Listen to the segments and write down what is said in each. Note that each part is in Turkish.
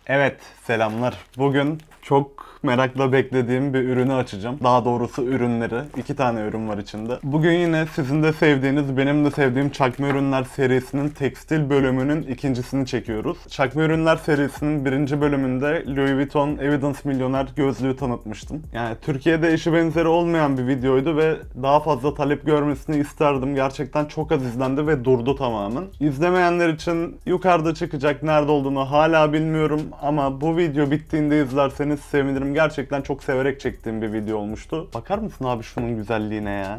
Evet, selamlar. Bugün çok merakla beklediğim bir ürünü açacağım. Daha doğrusu ürünleri. 2 tane ürün var içinde. Bugün yine sizin de sevdiğiniz, benim de sevdiğim çakma ürünler serisinin tekstil bölümünün ikincisini çekiyoruz. Çakma ürünler serisinin birinci bölümünde Louis Vuitton Evidence Milyoner gözlüğü tanıtmıştım. Yani Türkiye'de eşi benzeri olmayan bir videoydu ve daha fazla talep görmesini isterdim. Gerçekten çok az izlendi ve durdu tamamen. İzlemeyenler için yukarıda çıkacak, nerede olduğunu hala bilmiyorum ama bu video bittiğinde izlerseniz sevinirim. Gerçekten çok severek çektiğim bir video olmuştu. Bakar mısın abi şunun güzelliğine ya?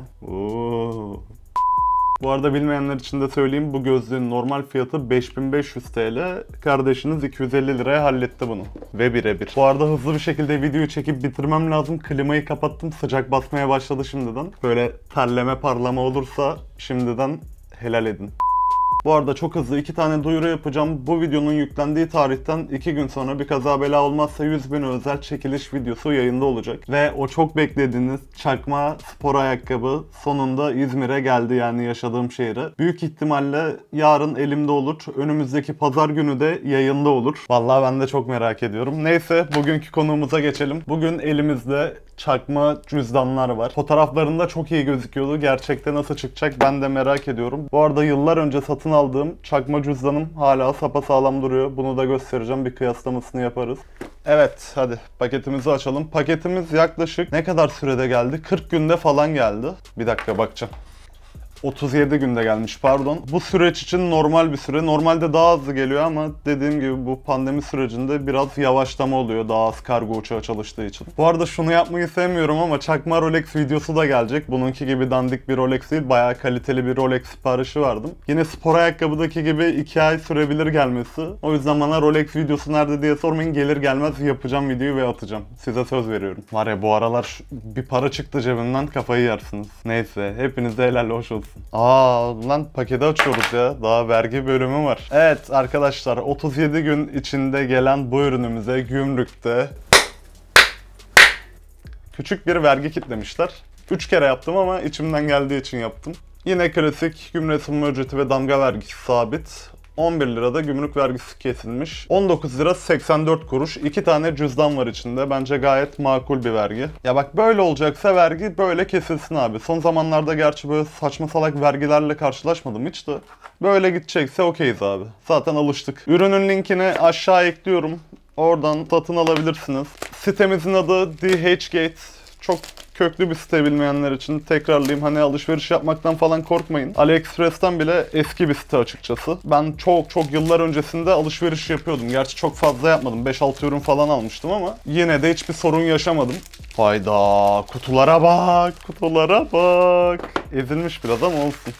Oo. Bu arada bilmeyenler için de söyleyeyim, bu gözlüğün normal fiyatı 5500 TL. Kardeşiniz 250 liraya halletti bunu. Ve birebir. Bu arada hızlı bir şekilde videoyu çekip bitirmem lazım. Klimayı kapattım, sıcak basmaya başladı şimdiden. Böyle terleme parlama olursa şimdiden helal edin. Bu arada çok hızlı 2 tane duyuru yapacağım. Bu videonun yüklendiği tarihten 2 gün sonra bir kaza bela olmazsa 100.000 özel çekiliş videosu yayında olacak. Ve o çok beklediğiniz çakma spor ayakkabı sonunda İzmir'e geldi, yani yaşadığım şehre. Büyük ihtimalle yarın elimde olur. Önümüzdeki pazar günü de yayında olur. Vallahi ben de çok merak ediyorum. Neyse, bugünkü konuğumuza geçelim. Bugün elimizde çakma cüzdanlar var. Fotoğraflarında çok iyi gözüküyordu. Gerçekte nasıl çıkacak ben de merak ediyorum. Bu arada yıllar önce satın aldığım çakma cüzdanım hala sapasağlam duruyor. Bunu da göstereceğim. Bir kıyaslamasını yaparız. Evet, hadi paketimizi açalım. Paketimiz yaklaşık ne kadar sürede geldi? 40 günde falan geldi. Bir dakika bakacağım. 37 günde gelmiş, pardon. Bu süreç için normal bir süre. Normalde daha hızlı geliyor ama dediğim gibi bu pandemi sürecinde biraz yavaşlama oluyor. Daha az kargo uçağı çalıştığı için. Bu arada şunu yapmayı sevmiyorum ama çakma Rolex videosu da gelecek. Bununki gibi dandik bir Rolex değil. Bayağı kaliteli bir Rolex siparişi verdim. Yine spor ayakkabıdaki gibi 2 ay sürebilir gelmesi. O yüzden bana Rolex videosu nerede diye sormayın. Gelir gelmez yapacağım videoyu ve atacağım. Size söz veriyorum. Var ya, bu aralar bir para çıktı cebimden, kafayı yersiniz. Neyse, hepinize helal hoş olsun. Lan paketi açıyoruz ya. Daha vergi bölümü var. Evet arkadaşlar, 37 gün içinde gelen bu ürünümüze gümrükte küçük bir vergi kitlemişler. 3 kere yaptım ama içimden geldiği için yaptım. Yine klasik gümrük ısınma ücreti ve damga vergisi sabit. 11 lirada gümrük vergisi kesilmiş. 19 lira 84 kuruş. 2 tane cüzdan var içinde. Bence gayet makul bir vergi. Ya bak, böyle olacaksa vergi böyle kesilsin abi. Son zamanlarda gerçi böyle saçma salak vergilerle karşılaşmadım hiç de. Böyle gidecekse okeyiz abi. Zaten alıştık. Ürünün linkini aşağı ekliyorum. Oradan satın alabilirsiniz. Sitemizin adı DHgate. Çok köklü bir site, bilmeyenler için tekrarlayayım. Hani alışveriş yapmaktan falan korkmayın. AliExpress'ten bile eski bir site açıkçası. Ben çok yıllar öncesinde alışveriş yapıyordum. Gerçi çok fazla yapmadım. 5-6 ürün falan almıştım ama yine de hiçbir sorun yaşamadım. Hayda, kutulara bak, kutulara bak. Ezilmiş biraz ama olsun.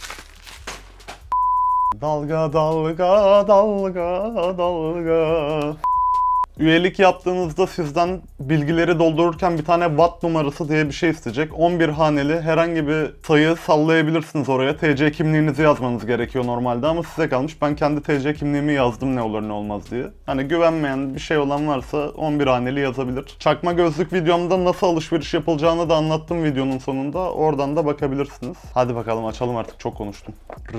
Dalga dalga dalga dalga. Üyelik yaptığınızda sizden bilgileri doldururken bir tane watt numarası diye bir şey isteyecek. 11 haneli herhangi bir sayı sallayabilirsiniz oraya. TC kimliğinizi yazmanız gerekiyor normalde ama size kalmış. Ben kendi TC kimliğimi yazdım ne olur ne olmaz diye. Hani güvenmeyen bir şey olan varsa 11 haneli yazabilir. Çakma gözlük videomda nasıl alışveriş yapılacağını da anlattım videonun sonunda. Oradan da bakabilirsiniz. Hadi bakalım açalım, artık çok konuştum.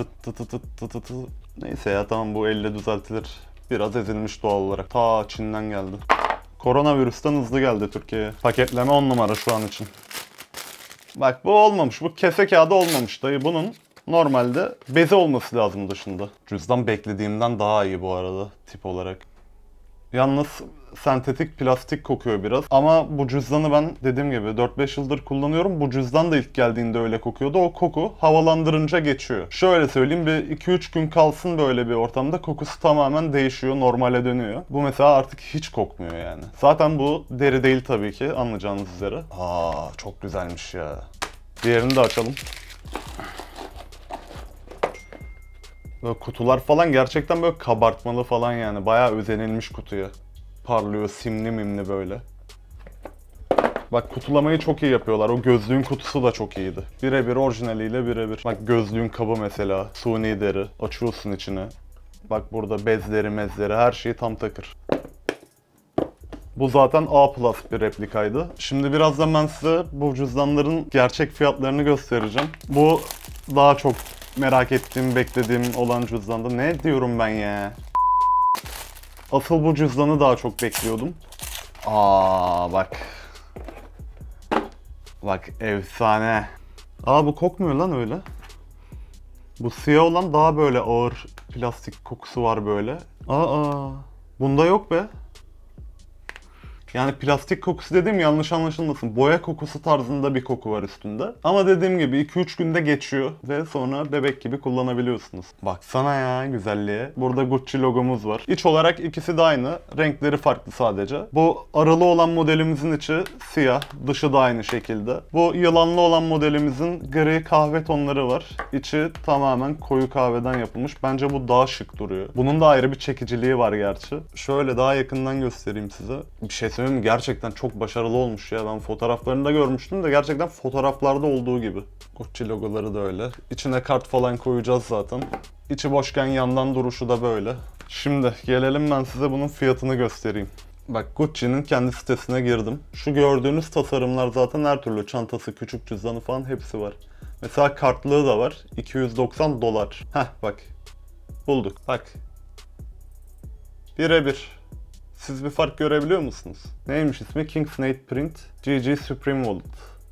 Neyse ya, tamam, bu elle düzeltilir. Biraz ezilmiş doğal olarak. Ta Çin'den geldi. Koronavirüsten hızlı geldi Türkiye'ye. Paketleme 10 numara şu an için. Bak, bu olmamış. Bu kese kağıdı olmamış dayı. Bunun normalde beze olması lazım dışında. Cüzdan beklediğimden daha iyi bu arada tip olarak. Yalnız sentetik plastik kokuyor biraz. Ama bu cüzdanı ben dediğim gibi 4-5 yıldır kullanıyorum. Bu cüzdan da ilk geldiğinde öyle kokuyordu. O koku havalandırınca geçiyor. Şöyle söyleyeyim, bir 2-3 gün kalsın böyle bir ortamda, kokusu tamamen değişiyor, normale dönüyor. Bu mesela artık hiç kokmuyor yani. Zaten bu deri değil tabii ki, anlayacağınız üzere. Çok güzelmiş ya. Diğerini de açalım. Böyle kutular falan gerçekten böyle kabartmalı falan yani. Bayağı özenilmiş kutuya. Parlıyor, simli mimli böyle. Bak, kutulamayı çok iyi yapıyorlar. O gözlüğün kutusu da çok iyiydi. Birebir orijinaliyle birebir. Bak, gözlüğün kabı mesela. Suni deri. Açıyorsun içine. Bak burada bezleri mezleri, her şeyi tam takır. Bu zaten A+ bir replikaydı. Şimdi birazdan ben size bu cüzdanların gerçek fiyatlarını göstereceğim. Bu daha çok merak ettiğim, beklediğim olan cüzdanda. Ne diyorum ben ya? Asıl bu cüzdanı daha çok bekliyordum. Aa bak. Bak efsane. Aa bu kokmuyor lan öyle. Bu siyah olan daha böyle ağır plastik kokusu var böyle. Aa bunda yok be. Yani plastik kokusu dediğim yanlış anlaşılmasın. Boya kokusu tarzında bir koku var üstünde. Ama dediğim gibi 2-3 günde geçiyor ve sonra bebek gibi kullanabiliyorsunuz. Baksana ya güzelliğe. Burada Gucci logomuz var. İç olarak ikisi de aynı. Renkleri farklı sadece. Bu arılı olan modelimizin içi siyah. Dışı da aynı şekilde. Bu yılanlı olan modelimizin gri kahve tonları var. İçi tamamen koyu kahveden yapılmış. Bence bu daha şık duruyor. Bunun da ayrı bir çekiciliği var gerçi. Şöyle daha yakından göstereyim size. Bir şey söyleyeyim mi? Gerçekten çok başarılı olmuş ya. Ben fotoğraflarını da görmüştüm de gerçekten fotoğraflarda olduğu gibi. Gucci logoları da öyle. İçine kart falan koyacağız zaten. İçi boşken yandan duruşu da böyle. Şimdi gelelim ben size bunun fiyatını göstereyim. Bak Gucci'nin kendi sitesine girdim. Şu gördüğünüz tasarımlar zaten her türlü çantası, küçük cüzdanı falan hepsi var. Mesela kartlığı da var. 290 dolar. Heh bak. Bulduk. Bak. Birebir. Siz bir fark görebiliyor musunuz? Neymiş ismi? Kingsnade Print GG Supreme Wallet.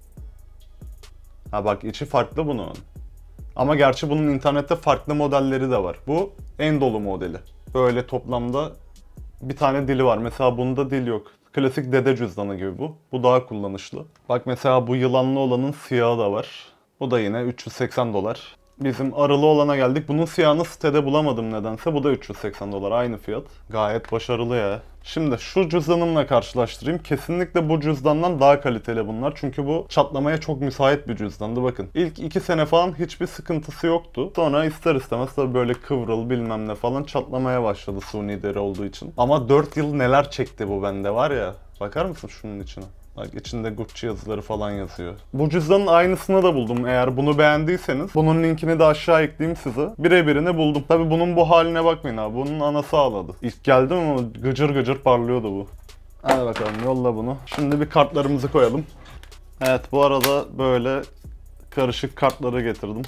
Ha bak içi farklı bunun. Ama gerçi bunun internette farklı modelleri de var. Bu en dolu modeli. Böyle toplamda bir tane dili var. Mesela bunda dil yok. Klasik dede cüzdanı gibi bu. Bu daha kullanışlı. Bak mesela bu yılanlı olanın siyahı da var. Bu da yine 380 dolar. Bizim arılı olana geldik. Bunun siyahını sitede bulamadım nedense. Bu da 380 dolar. Aynı fiyat. Gayet başarılı ya. Şimdi şu cüzdanımla karşılaştırayım. Kesinlikle bu cüzdandan daha kaliteli bunlar. Çünkü bu çatlamaya çok müsait bir cüzdandı. Bakın ilk 2 sene falan hiçbir sıkıntısı yoktu. Sonra ister istemez tabii böyle kıvrıl bilmem ne falan çatlamaya başladı suni deri olduğu için. Ama 4 yıl neler çekti bu bende var ya. Bakar mısın şunun içine? Bak içinde Gucci yazıları falan yazıyor. Bu cüzdanın aynısını da buldum. Eğer bunu beğendiyseniz bunun linkini de aşağı ekleyeyim size. Birebirini buldum. Tabi bunun bu haline bakmayın abi. Bunun anası ağladı. İlk geldim ama gıcır gıcır parlıyordu bu. Hadi bakalım yolla bunu. Şimdi bir kartlarımızı koyalım. Evet bu arada böyle karışık kartları getirdim.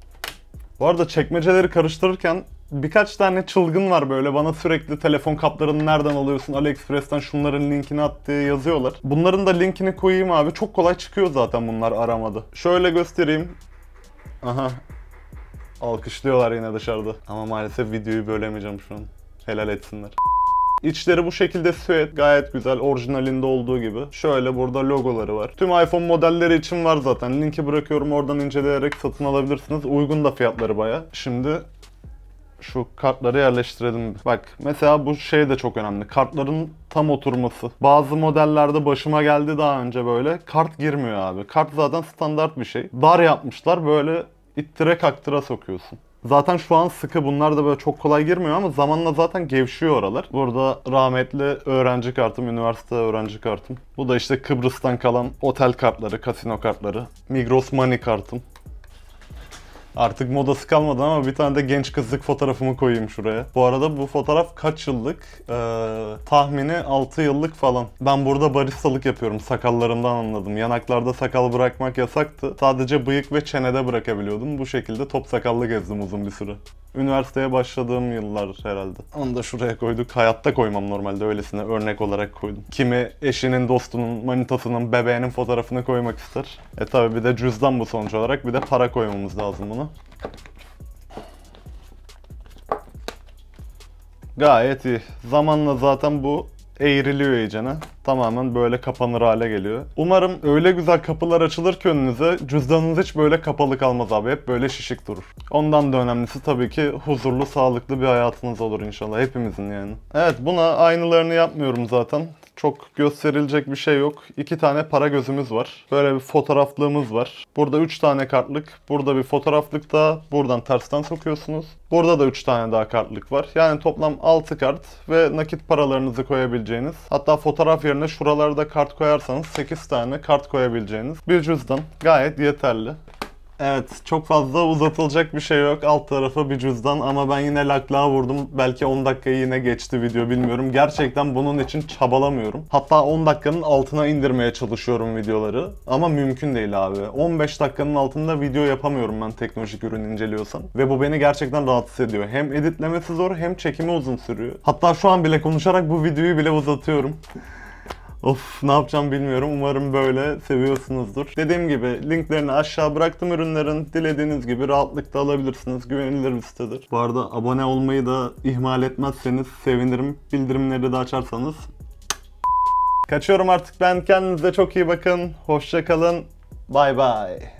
Bu arada çekmeceleri karıştırırken birkaç tane çılgın var böyle bana sürekli telefon kaplarını nereden alıyorsun AliExpress'ten şunların linkini at diye yazıyorlar. Bunların da linkini koyayım abi. Çok kolay çıkıyor zaten bunlar aramada. Şöyle göstereyim. Aha. Alkışlıyorlar yine dışarıda. Ama maalesef videoyu bölemeyeceğim şu an. Helal etsinler. İçleri bu şekilde süet. Gayet güzel. Orijinalinde olduğu gibi. Şöyle burada logoları var. Tüm iPhone modelleri için var zaten. Linki bırakıyorum. Oradan inceleyerek satın alabilirsiniz. Uygun da fiyatları baya. Şimdi şu kartları yerleştirelim. Bak mesela bu şey de çok önemli. Kartların tam oturması. Bazı modellerde başıma geldi daha önce böyle. Kart girmiyor abi. Kart zaten standart bir şey. Dar yapmışlar böyle ittire kaktıra sokuyorsun. Zaten şu an sıkı bunlar da böyle çok kolay girmiyor ama zamanla zaten gevşiyor oralar. Burada rahmetli öğrenci kartım, üniversite öğrenci kartım. Bu da işte Kıbrıs'tan kalan otel kartları, kasino kartları. Migros Money kartım. Artık modası kalmadı ama bir tane de genç kızlık fotoğrafımı koyayım şuraya. Bu arada bu fotoğraf kaç yıllık? Tahmini 6 yıllık falan. Ben burada baristalık yapıyorum. Sakallarımdan anladım. Yanaklarda sakal bırakmak yasaktı. Sadece bıyık ve çenede bırakabiliyordum. Bu şekilde top sakallı gezdim uzun bir süre. Üniversiteye başladığım yıllar herhalde. Onu da şuraya koyduk. Hayatta koymam normalde öylesine örnek olarak koydum. Kimi eşinin, dostunun, manitasının, bebeğinin fotoğrafını koymak ister. Tabi bir de cüzdan bu sonuç olarak. Bir de para koymamız lazım buna. Gayet iyi. Zamanla zaten bu eğriliyor iyicene. Tamamen böyle kapanır hale geliyor. Umarım öyle güzel kapılar açılır ki önünüze cüzdanınız hiç böyle kapalı kalmaz abi. Hep böyle şişik durur. Ondan da önemlisi tabii ki huzurlu, sağlıklı bir hayatınız olur inşallah. Hepimizin yani. Evet buna aynılarını yapmıyorum zaten. Çok gösterilecek bir şey yok. 2 tane para gözümüz var. Böyle bir fotoğraflığımız var. Burada 3 tane kartlık. Burada bir fotoğraflık daha. Buradan tersten sokuyorsunuz. Burada da 3 tane daha kartlık var. Yani toplam 6 kart ve nakit paralarınızı koyabileceğiniz. Hatta fotoğraf yerine şuralarda kart koyarsanız 8 tane kart koyabileceğiniz bir cüzdan. Gayet yeterli. Evet, çok fazla uzatılacak bir şey yok. Alt tarafı bir cüzdan ama ben yine laklığa vurdum. Belki 10 dakikayı yine geçti video, bilmiyorum. Gerçekten bunun için çabalamıyorum. Hatta 10 dakikanın altına indirmeye çalışıyorum videoları. Ama mümkün değil abi. 15 dakikanın altında video yapamıyorum ben teknolojik ürün inceliyorsam. Ve bu beni gerçekten rahatsız ediyor. Hem editlemesi zor hem çekimi uzun sürüyor. Hatta şu an bile konuşarak bu videoyu bile uzatıyorum. Of, ne yapacağım bilmiyorum. Umarım böyle seviyorsunuzdur. Dediğim gibi linklerini aşağı bıraktım ürünlerin. Dilediğiniz gibi rahatlıkla alabilirsiniz. Güvenilir bir sitedir. Bu arada abone olmayı da ihmal etmezseniz sevinirim. Bildirimleri de açarsanız. Kaçıyorum artık ben. Kendinize çok iyi bakın. Hoşça kalın. Bay bay.